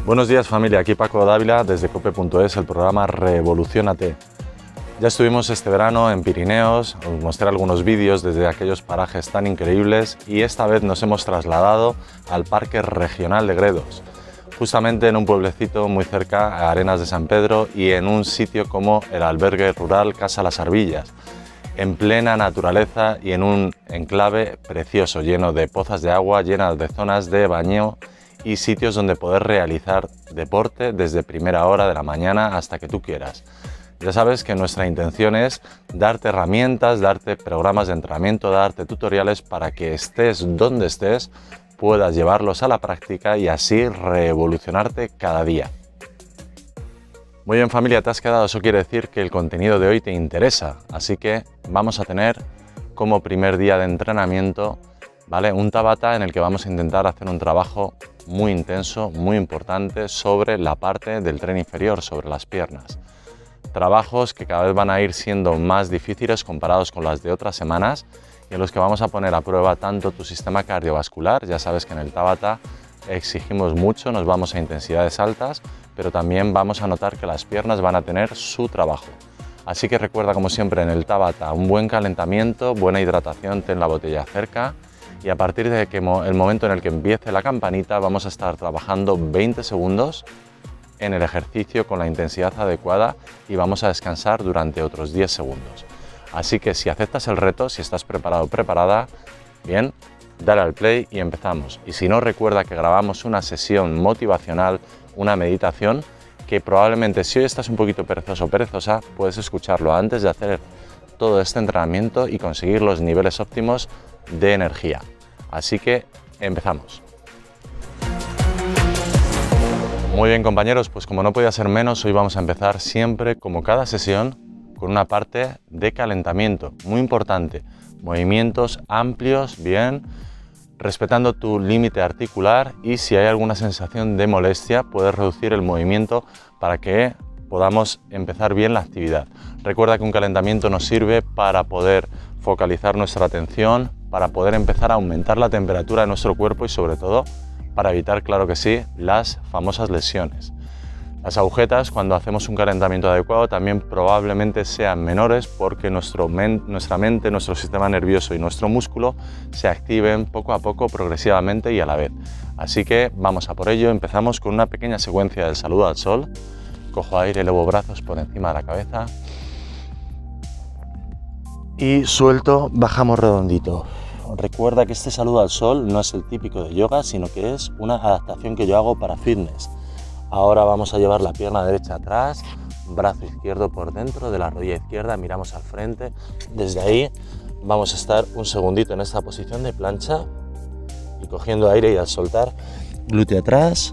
Buenos días familia, aquí Paco Dávila desde cope.es, el programa Revoluciónate. Ya estuvimos este verano en Pirineos, os mostré algunos vídeos desde aquellos parajes tan increíbles y esta vez nos hemos trasladado al Parque Regional de Gredos, justamente en un pueblecito muy cerca a Arenas de San Pedro y en un sitio como el albergue rural Casa Las Arbillas, en plena naturaleza y en un enclave precioso, lleno de pozas de agua, llenas de zonas de baño y sitios donde poder realizar deporte desde primera hora de la mañana hasta que tú quieras. Ya sabes que nuestra intención es darte herramientas, darte programas de entrenamiento, darte tutoriales para que estés donde estés, puedas llevarlos a la práctica y así revolucionarte cada día. Muy bien familia, ¿te has quedado? Eso quiere decir que el contenido de hoy te interesa, así que vamos a tener como primer día de entrenamiento, ¿vale?, un Tabata en el que vamos a intentar hacer un trabajo muy intenso, muy importante sobre la parte del tren inferior, sobre las piernas. Trabajos que cada vez van a ir siendo más difíciles comparados con las de otras semanas y en los que vamos a poner a prueba tanto tu sistema cardiovascular. Ya sabes que en el Tabata exigimos mucho, nos vamos a intensidades altas, pero también vamos a notar que las piernas van a tener su trabajo. Así que recuerda, como siempre, en el Tabata un buen calentamiento, buena hidratación, ten la botella cerca y a partir de que el momento en el que empiece la campanita vamos a estar trabajando 20 segundos en el ejercicio con la intensidad adecuada y vamos a descansar durante otros 10 segundos. Así que si aceptas el reto, si estás preparado o preparada, bien, dale al play y empezamos. Y si no, recuerda que grabamos una sesión motivacional, una meditación, que probablemente si hoy estás un poquito perezoso o perezosa, puedes escucharlo antes de hacer todo este entrenamiento y conseguir los niveles óptimos de energía. Así que empezamos. Muy bien compañeros, pues como no podía ser menos, hoy vamos a empezar siempre, como cada sesión, con una parte de calentamiento, muy importante. Movimientos amplios, bien, respetando tu límite articular y si hay alguna sensación de molestia, puedes reducir el movimiento para que podamos empezar bien la actividad. Recuerda que un calentamiento nos sirve para poder focalizar nuestra atención, para poder empezar a aumentar la temperatura de nuestro cuerpo y sobre todo para evitar, claro que sí, las famosas lesiones. Las agujetas, cuando hacemos un calentamiento adecuado, también probablemente sean menores porque nuestra mente, nuestro sistema nervioso y nuestro músculo se activen poco a poco, progresivamente y a la vez. Así que vamos a por ello. Empezamos con una pequeña secuencia del saludo al sol. Cojo aire, elevo brazos por encima de la cabeza y suelto, bajamos redondito. Recuerda que este saludo al sol no es el típico de yoga, sino que es una adaptación que yo hago para fitness. Ahora vamos a llevar la pierna derecha atrás, brazo izquierdo por dentro de la rodilla izquierda, miramos al frente. Desde ahí vamos a estar un segundito en esta posición de plancha y cogiendo aire y al soltar, glúteo atrás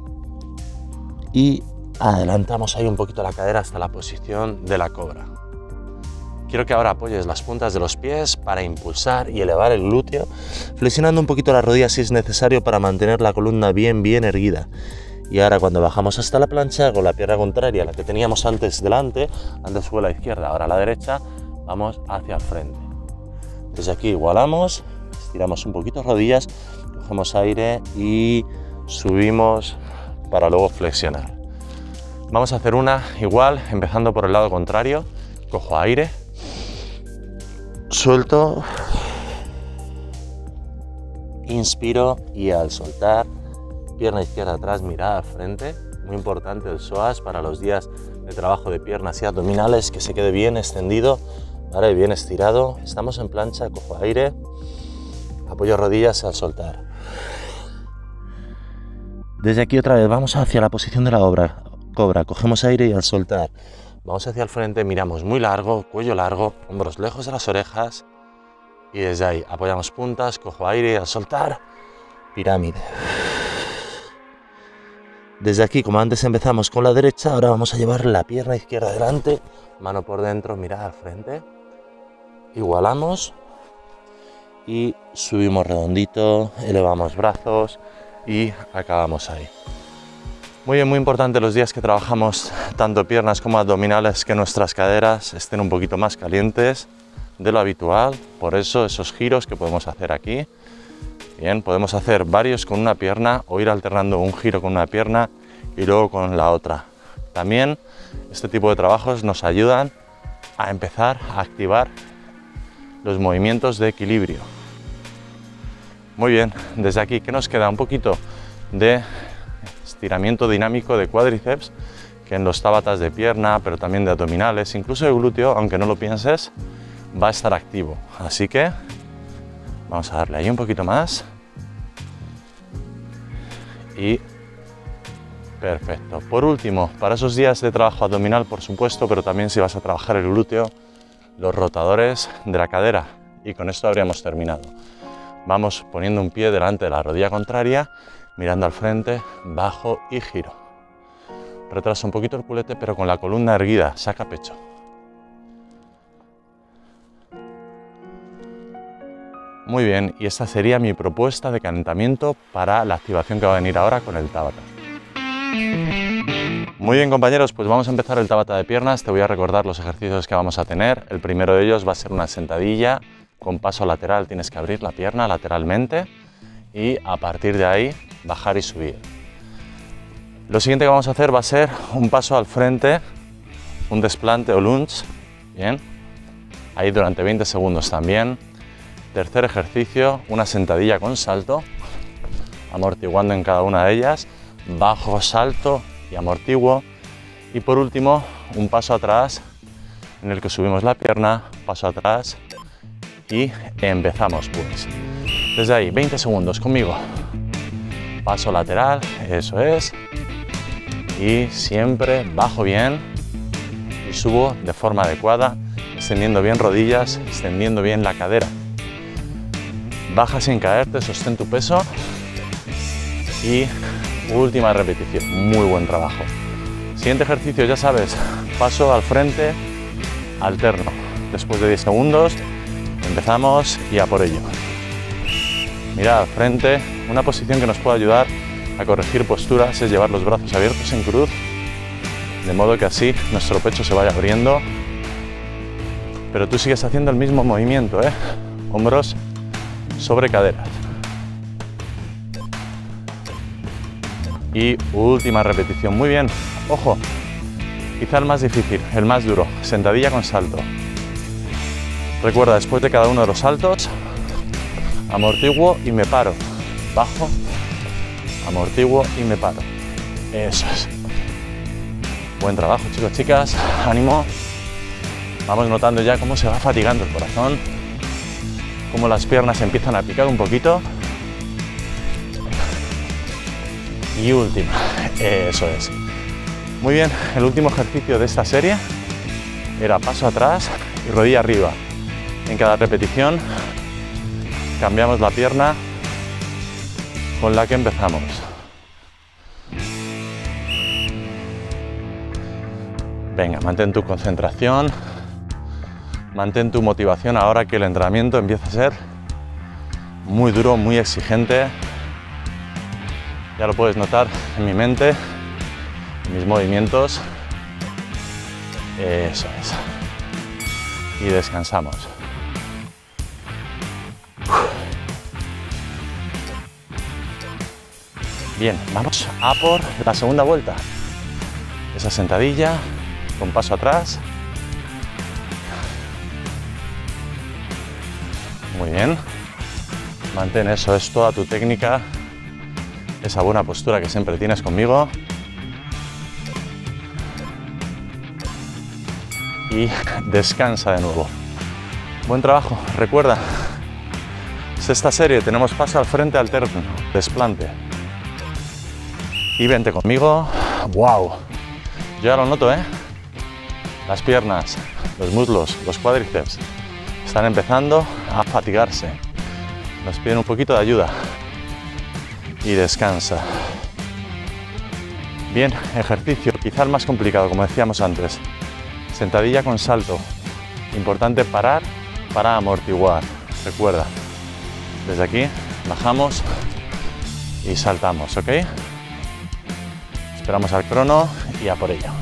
y adelantamos ahí un poquito la cadera hasta la posición de la cobra. Quiero que ahora apoyes las puntas de los pies para impulsar y elevar el glúteo, flexionando un poquito la rodilla si es necesario para mantener la columna bien erguida. Y ahora cuando bajamos hasta la plancha, con la pierna contraria a la que teníamos antes delante, antes fue la izquierda, ahora la derecha, vamos hacia el frente. Desde aquí igualamos, estiramos un poquito rodillas, cogemos aire y subimos para luego flexionar. Vamos a hacer una igual, empezando por el lado contrario. Cojo aire, suelto, inspiro y al soltar, pierna izquierda atrás, mirada al frente. Muy importante el psoas para los días de trabajo de piernas y abdominales, que se quede bien extendido, ¿vale?, bien estirado. Estamos en plancha, cojo aire, apoyo rodillas al soltar. Desde aquí otra vez vamos hacia la posición de la cobra, cogemos aire y al soltar vamos hacia el frente, miramos muy largo, cuello largo, hombros lejos de las orejas y desde ahí apoyamos puntas, cojo aire y al soltar, pirámide. Desde aquí, como antes empezamos con la derecha, ahora vamos a llevar la pierna izquierda adelante, mano por dentro, mirada al frente, igualamos y subimos redondito, elevamos brazos y acabamos ahí. Muy bien, muy importante los días que trabajamos tanto piernas como abdominales, que nuestras caderas estén un poquito más calientes de lo habitual. Por eso esos giros que podemos hacer aquí. Bien, podemos hacer varios con una pierna o ir alternando un giro con una pierna y luego con la otra. También este tipo de trabajos nos ayudan a empezar a activar los movimientos de equilibrio. Muy bien, desde aquí, ¿qué nos queda? Un poquito de estiramiento dinámico de cuádriceps, que en los tábatas de pierna, pero también de abdominales, incluso de glúteo, aunque no lo pienses, va a estar activo. Así que vamos a darle ahí un poquito más. Y perfecto. Por último, para esos días de trabajo abdominal, por supuesto, pero también si vas a trabajar el glúteo, los rotadores de la cadera. Y con esto habríamos terminado. Vamos poniendo un pie delante de la rodilla contraria, mirando al frente, bajo y giro. Retraso un poquito el culete, pero con la columna erguida, saca pecho. Muy bien, y esta sería mi propuesta de calentamiento para la activación que va a venir ahora con el Tabata. Muy bien, compañeros, pues vamos a empezar el Tabata de piernas. Te voy a recordar los ejercicios que vamos a tener. El primero de ellos va a ser una sentadilla con paso lateral. Tienes que abrir la pierna lateralmente y a partir de ahí bajar y subir. Lo siguiente que vamos a hacer va a ser un paso al frente, un desplante o lunge. Bien, ahí durante 20 segundos también. Tercer ejercicio, una sentadilla con salto, amortiguando en cada una de ellas, bajo, salto y amortiguo. Y por último, un paso atrás en el que subimos la pierna, paso atrás y empezamos pues. Desde ahí, 20 segundos conmigo. Paso lateral, eso es. Y siempre bajo bien y subo de forma adecuada, extendiendo bien rodillas, extendiendo bien la cadera. Baja sin caerte, sostén tu peso y última repetición. Muy buen trabajo. Siguiente ejercicio, ya sabes, paso al frente, alterno. Después de 10 segundos empezamos y a por ello. Mirad al frente, una posición que nos puede ayudar a corregir posturas es llevar los brazos abiertos en cruz, de modo que así nuestro pecho se vaya abriendo, pero tú sigues haciendo el mismo movimiento, hombros sobre caderas. Y última repetición. Muy bien, ojo, quizá el más difícil, el más duro, sentadilla con salto. Recuerda, después de cada uno de los saltos, amortiguo y me paro, bajo, amortiguo y me paro. Eso es. Buen trabajo, chicos, chicas, ánimo. Vamos notando ya cómo se va fatigando el corazón, cómo las piernas empiezan a picar un poquito. Y última, eso es. Muy bien, el último ejercicio de esta serie era paso atrás y rodilla arriba. En cada repetición cambiamos la pierna con la que empezamos. Venga, mantén tu concentración, mantén tu motivación ahora que el entrenamiento empieza a ser muy duro, muy exigente. Ya lo puedes notar en mi mente, en mis movimientos. Eso es. Y descansamos. Bien, vamos a por la segunda vuelta. Esa sentadilla con paso atrás. Muy bien. Mantén eso, es toda tu técnica. Esa buena postura que siempre tienes conmigo. Y descansa de nuevo. Buen trabajo. Recuerda, esta serie tenemos paso al frente alterno, desplante. Y vente conmigo. ¡Wow! Yo ya lo noto, Las piernas, los muslos, los cuádriceps están empezando a fatigarse. Nos piden un poquito de ayuda. Y descansa. Bien, ejercicio, quizá el más complicado, como decíamos antes. Sentadilla con salto. Importante parar para amortiguar. Recuerda, desde aquí bajamos y saltamos, ¿ok? Esperamos al crono y a por ello.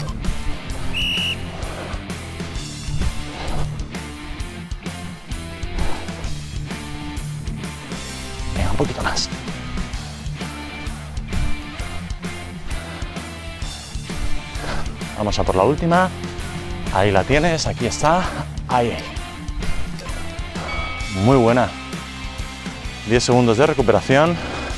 Venga, un poquito más. Vamos a por la última. Ahí la tienes, aquí está. Ahí. Muy buena. 10 segundos de recuperación.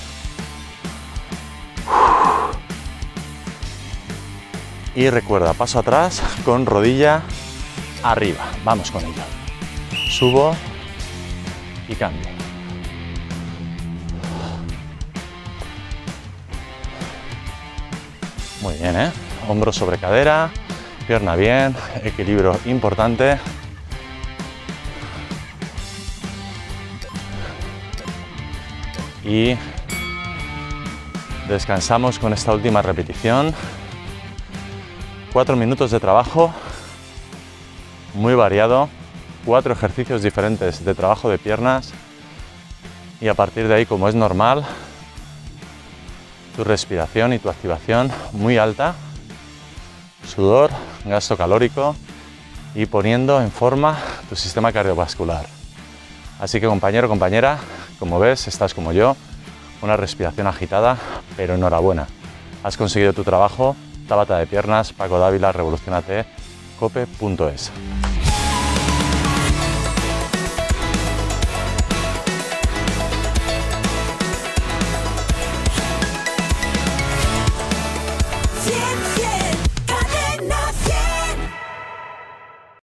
Y recuerda, paso atrás con rodilla arriba. Vamos con ello. Subo y cambio. Muy bien, ¿eh? Hombro sobre cadera, pierna bien, equilibrio importante. Y descansamos con esta última repetición. 4 minutos de trabajo, muy variado, 4 ejercicios diferentes de trabajo de piernas y a partir de ahí, como es normal, tu respiración y tu activación muy alta, sudor, gasto calórico y poniendo en forma tu sistema cardiovascular. Así que compañero, compañera, como ves, estás como yo, una respiración agitada, pero enhorabuena. Has conseguido tu trabajo. Tabata de piernas, Paco Dávila, Revolucionate, cope.es.